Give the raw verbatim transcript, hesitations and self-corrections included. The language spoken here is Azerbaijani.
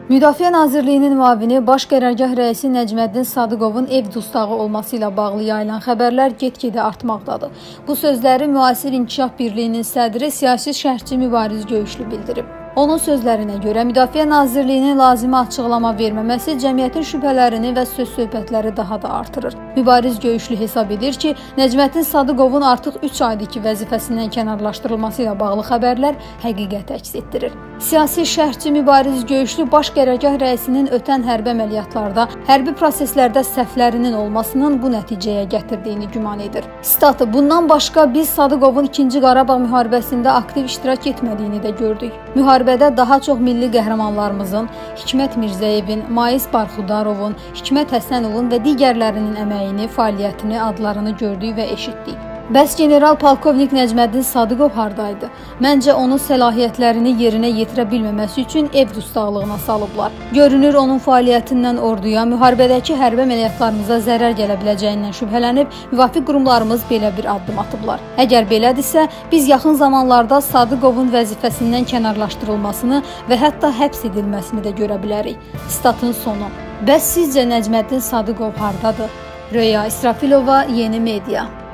Müdafiə Nazirliyinin müavini Baş Qərargah rəisi Nəcməddin Sadıqovun ev dustağı olması ilə bağlı yayılan xəbərlər get-gedə artmaqdadır. Bu sözləri Müasir İnkişaf Birliyinin sədri siyasi şərhçi Mübariz Göyüşlü bildirib. Onun sözlərinə görə Müdafiə Nazirliyinin lazımi açıqlama verməməsi cəmiyyətin şübhələrini və söz-söhbətləri daha da artırır. Mübariz Göyüşlü hesab edir ki, Nəcməddin Sadıqovun artıq üç aydır ki, vəzifəsindən kənarlaşdırılması ilə bağlı xəbərlər həqiqət əks etdirir. Siyasi şərhçi Mübariz Göyüşlü Baş Qərargah rəisinin ötən hərbi əməliyyatlarda, hərbi proseslərdə səhvlərinin olmasının bu nəticəyə gətirdiyini güman edir. Statı: bundan başqa biz Sadıqovun ikinci Qarabağ müharibəsində aktiv iştirak etmədiyini də gördük. Müharibədə daha çox milli qəhrəmanlarımızın, Hikmət Mirzəyevin, Mais Barxudarovun, Hikmət Həsənovun və digərlərinin əməyini, fəaliyyətini, adlarını gördük və eşitdik. Bəs general polkovnik Nəcməddin Sadıqov hardaydı? Məncə onun səlahiyyətlərini yerinə yetirə bilməməsi üçün ev dustaqlığına salıblar. Görünür onun fəaliyyətindən orduya, müharibədəki hərbi əməliyyatlarımıza zərər gələ biləcəyindən şübhələnib, müvafiq qurumlarımız belə bir addım atıblar. Əgər belədirsə, biz yaxın zamanlarda Sadıqovun vəzifəsindən kənarlaşdırılmasını və hətta həbs edilməsini də görə bilərik. Statın sonu. Bəs sizcə Nəcməddin Sadıqov hardadır? Röya İsrafilova, Yeni Media.